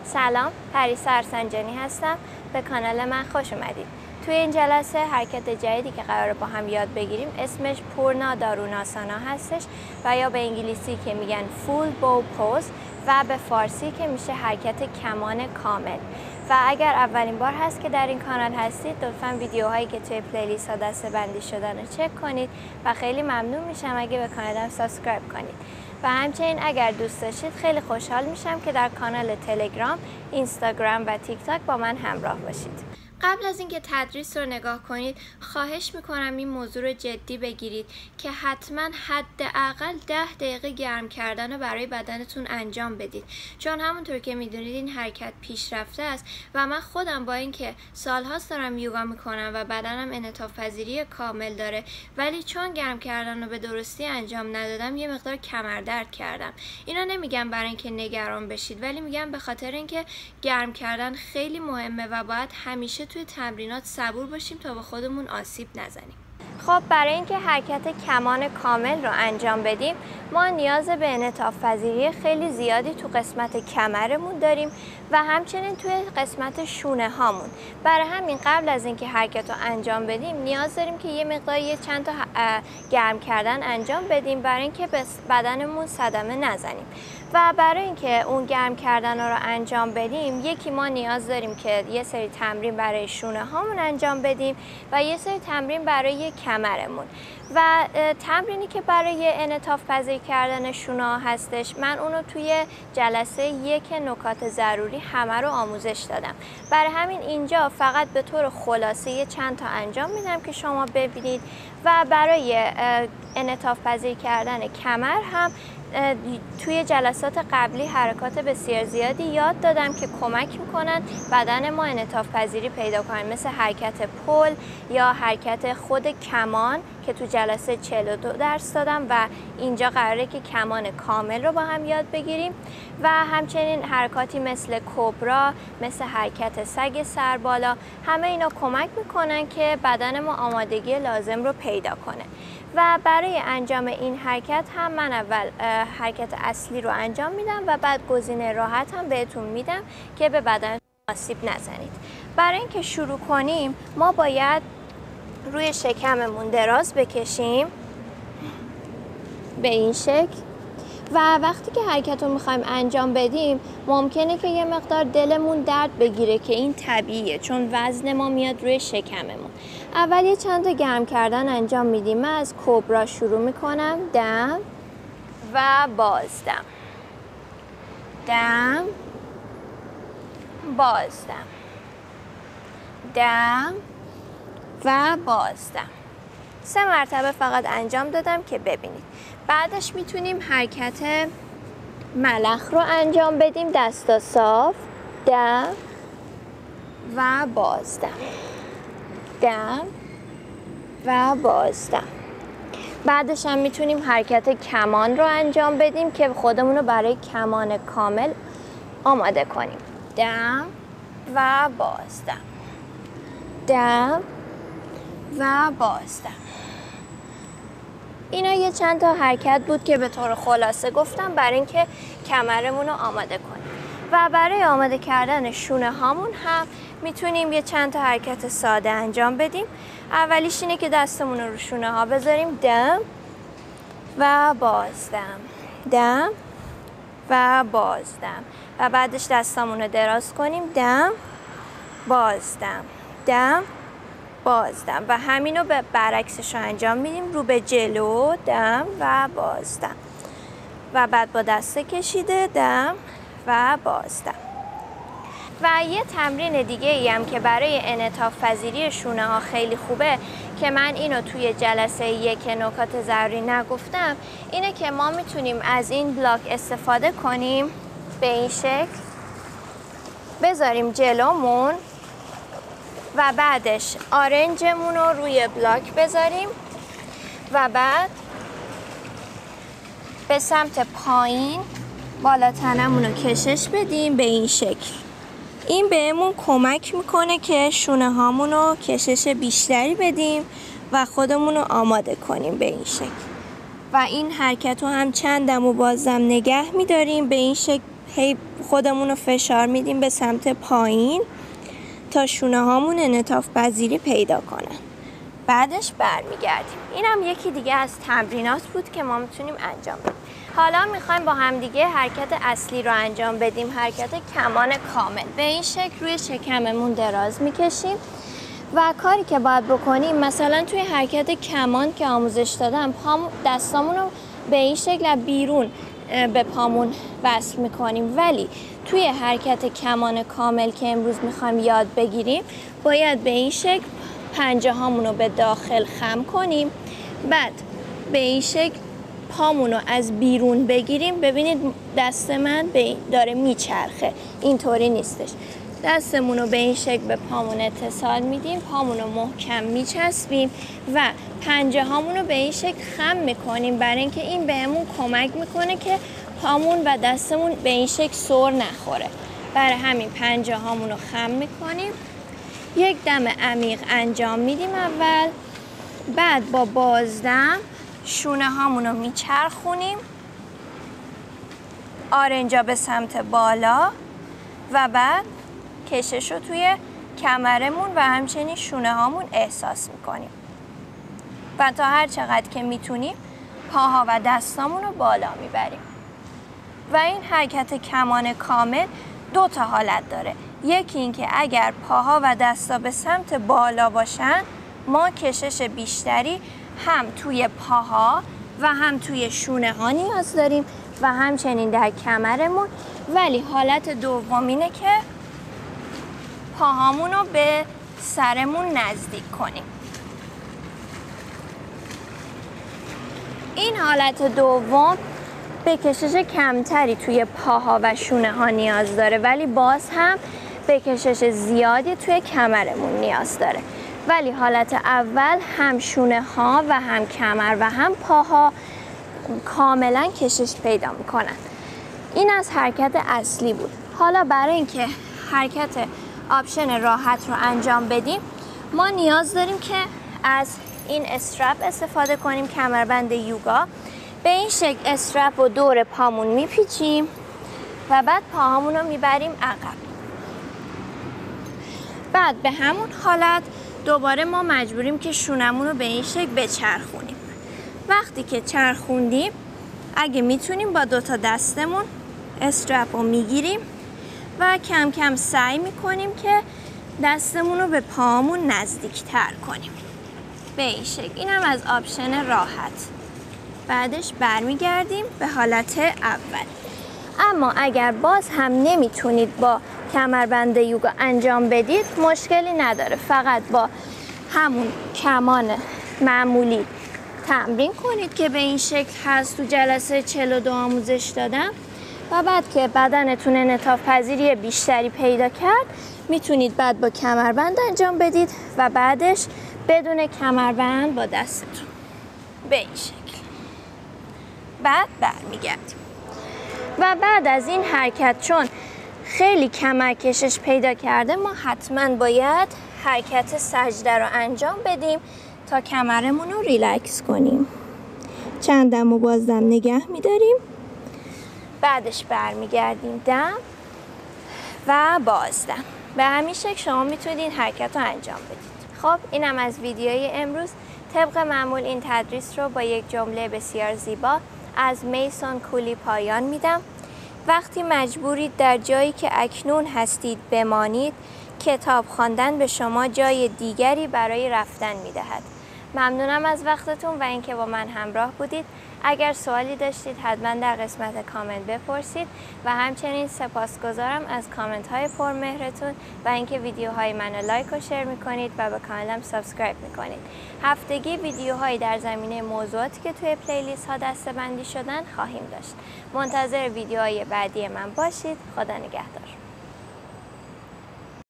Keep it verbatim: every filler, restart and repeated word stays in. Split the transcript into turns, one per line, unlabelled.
سلام، پریسا ارسنجانی هستم. به کانال من خوش اومدید. توی این جلسه حرکت جدیدی که قراره با هم یاد بگیریم اسمش پورنا داروناسانا هستش و یا به انگلیسی که میگن فول بو پوز و به فارسی که میشه حرکت کمان کامل. و اگر اولین بار هست که در این کانال هستید لطفاً ویدیوهایی که توی پلیلیست ها دسته بندی شدن رو چک کنید و خیلی ممنون میشم اگه به کانالم سابسکرایب کنید. و همچنین اگر دوست داشتید خیلی خوشحال میشم که در کانال تلگرام، اینستاگرام و تیک تاک با من همراه باشید. قبل از اینکه تدریس رو نگاه کنید خواهش میکنم این موضوع رو جدی بگیرید که حتما حداقل ده دقیقه گرم کردن رو برای بدنتون انجام بدید، چون همونطور که میدونید این حرکت پیشرفته است و من خودم با اینکه سالهاست دارم یوگا میکنم و بدنم انعطاف پذیری کامل داره، ولی چون گرم کردن رو به درستی انجام ندادم یه مقدار کمردرد کردم. اینا نمیگم برای اینکه نگران بشید، ولی میگم به خاطر اینکه گرم کردن خیلی مهمه و باید همیشه توی تمرینات صبور باشیم تا به خودمون آسیب نزنیم. خب برای اینکه حرکت کمان کامل رو انجام بدیم ما نیاز به انعطاف پذیری خیلی زیادی تو قسمت کمرمون داریم و همچنین توی قسمت شونه هامون. برای همین قبل از اینکه حرکت رو انجام بدیم نیاز داریم که یه مقدار یه چند تا گرم کردن انجام بدیم برای اینکه به بدنمون صدمه نزنیم. و برای اینکه اون گرم کردن رو انجام بدیم یکی ما نیاز داریم که یه سری تمرین برای شونه هامون انجام بدیم و یه سری تمرین برای کمرمون. و تمرینی که برای انعطاف پذیر کردن شونه ها هستش من اونو توی جلسه یک نکات ضروری همه رو آموزش دادم. برای همین اینجا فقط به طور خلاصه یه چند تا انجام میدم که شما ببینید. و برای انعطاف پذیر کردن کمر هم توی جلسات قبلی حرکات بسیار زیادی یاد دادم که کمک میکنن بدن ما انعطاف پذیری پیدا کنه، مثل حرکت پل یا حرکت خود کمان که تو جلسه چهل و دو درس دادم و اینجا قراره که کمان کامل رو با هم یاد بگیریم. و همچنین حرکاتی مثل کبرا، مثل حرکت سگ سربالا، همه اینا کمک میکنن که بدن ما آمادگی لازم رو پیدا کنه. و برای انجام این حرکت هم من اول حرکت اصلی رو انجام میدم و بعد گزینه راحت هم بهتون میدم که به بدن آسیب نزنید. برای اینکه شروع کنیم ما باید روی شکممون دراز بکشیم به این شکل و وقتی که حرکت رو میخوایم انجام بدیم ممکنه که یه مقدار دلمون درد بگیره که این طبیعیه چون وزن ما میاد روی شکممون. اول یه چند تا گرم کردن انجام میدیم. من از کبرا شروع میکنم، دم و بازدم، دم بازدم، دم و بازدم. سه مرتبه فقط انجام دادم که ببینید. بعدش میتونیم حرکت ملخ رو انجام بدیم، دستا صاف، دم و بازدم، دم و بازدم. بعدش هم میتونیم حرکت کمان رو انجام بدیم که خودمون رو برای کمان کامل آماده کنیم، دم و بازدم، دم و بازدم. اینا یه چند تا حرکت بود که به طور خلاصه گفتم برای اینکه کمرمون رو آماده کنیم. و برای آماده کردن شونه هامون هم میتونیم یه چند تا حرکت ساده انجام بدیم. اولیش اینه که دستمون رو رو شونه ها بذاریم، دم و بازدم، دم و بازدم. و بعدش دستمون رو دراز کنیم، دم بازدم، دم بازدم. و همین رو به برعکسش رو انجام میدیم، رو به جلو، دم و بازدم. و بعد با دسته کشیده، دم و بازدم. و یه تمرین دیگه ای هم که برای انعطاف پذیری شونه ها خیلی خوبه که من اینو توی جلسه یک نکات ضروری نگفتم اینه که ما میتونیم از این بلاک استفاده کنیم، به این شکل بذاریم جلومون و بعدش آرنجمون رو روی بلاک بذاریم و بعد به سمت پایین بالا تنمون رو کشش بدیم به این شکل. این بهمون کمک میکنه که شونه هامون رو کشش بیشتری بدیم و خودمون رو آماده کنیم به این شکل. و این حرکت رو هم چندم و بازم نگه میداریم به این شکل هی خودمون رو فشار میدیم به سمت پایین تا شونه هامون انعطاف پذیری پیدا کنن. بعدش برمیگردیم. اینم یکی دیگه از تمرینات بود که ما میتونیم انجام بدیم. حالا میخوایم با همدیگه حرکت اصلی رو انجام بدیم، حرکت کمان کامل. به این شکل روی شکممون دراز میکشیم و کاری که باید بکنیم، مثلا توی حرکت کمان که آموزش دادم، پامون دستامون رو به این شکل بیرون به پامون وصل میکنیم، ولی توی حرکت کمان کامل که امروز میخوایم یاد بگیریم باید به این شکل پنجه هامون رو به داخل خم کنیم، بعد به این شکل پامون رو از بیرون بگیریم. ببینید دست من داره میچرخه، اینطوری نیستش. دستمون رو به این شکل به پامون اتصال میدیم، پامون رو محکم میچسبیم و پنجه هامون رو به این شکل خم میکنیم، برای اینکه این بهمون کمک میکنه که پامون و دستمون به این شکل سر نخوره. برای همین پنجه هامون رو خم میکنیم، یک دم عمیق انجام میدیم اول، بعد با بازدم شونه هامون رو میچرخونیم آرنجا به سمت بالا و بعد کشش رو توی کمرمون و همچنین شونه هامون احساس میکنیم و تا هر چقدر که میتونیم پاها و دستامون رو بالا میبریم. و این حرکت کمان کامل دو تا حالت داره. یکی این که اگر پاها و دستا به سمت بالا باشن ما کشش بیشتری هم توی پاها و هم توی شونه ها نیاز داریم و همچنین در کمرمون، ولی حالت دومینه که پاهامون رو به سرمون نزدیک کنیم. این حالت دوم به کشش کمتری توی پاها و شونه ها نیاز داره، ولی باز هم به کشش زیادی توی کمرمون نیاز داره. ولی حالت اول هم شونه ها و هم کمر و هم پاها کاملا کشش پیدا میکنن. این از حرکت اصلی بود. حالا برای اینکه حرکت آپشن راحت رو انجام بدیم ما نیاز داریم که از این استرپ استفاده کنیم، کمربند یوگا. به این شکل استرپ رو دور پامون میپیچیم و بعد پاهامون رو میبریم عقب. بعد به همون حالت دوباره ما مجبوریم که شونمون رو به این شکل بچرخونیم. وقتی که چرخوندیم اگه میتونیم با دوتا دستمون استرپ رو میگیریم و کم کم سعی میکنیم که دستمون رو به پاهامون نزدیک تر کنیم به این شکل. این هم از آپشن راحت. بعدش برمیگردیم به حالت اول. اما اگر باز هم نمیتونید با کمربند یوگا انجام بدید مشکلی نداره، فقط با همون کمان معمولی تمرین کنید که به این شکل هست تو جلسه چهل و دو آموزش دادم و بعد که بدنتون انعطاف پذیری بیشتری پیدا کرد میتونید بعد با کمربند انجام بدید و بعدش بدون کمربند با دستتون به این شکل. بعد برمیگردیم و بعد از این حرکت چون خیلی کمر کشش پیدا کرده ما حتما باید حرکت سجده رو انجام بدیم تا کمرمون رو ریلکس کنیم. چند دم و بازدم نگه میداریم، بعدش برمیگردیم دم و بازدم. به همین شکل شما میتونید این حرکت رو انجام بدید. خب اینم از ویدیوی امروز. طبق معمول این تدریس رو با یک جمله بسیار زیبا از میسون کولی پایان میدم. وقتی مجبورید در جایی که اکنون هستید بمانید، کتاب خواندن به شما جای دیگری برای رفتن میدهد. ممنونم از وقتتون و اینکه با من همراه بودید. اگر سوالی داشتید حتما در قسمت کامنت بپرسید و همچنین سپاسگزارم از کامنت های پرمهرتون و اینکه ویدیوهای منو لایک و شیر میکنید و به کانالم سابسکرایب میکنید. هفتگی ویدیوهایی در زمینه موضوعاتی که توی پلیلیست ها دسته‌بندی شدن خواهیم داشت. منتظر ویدیوهای بعدی من باشید. خدا نگهدار.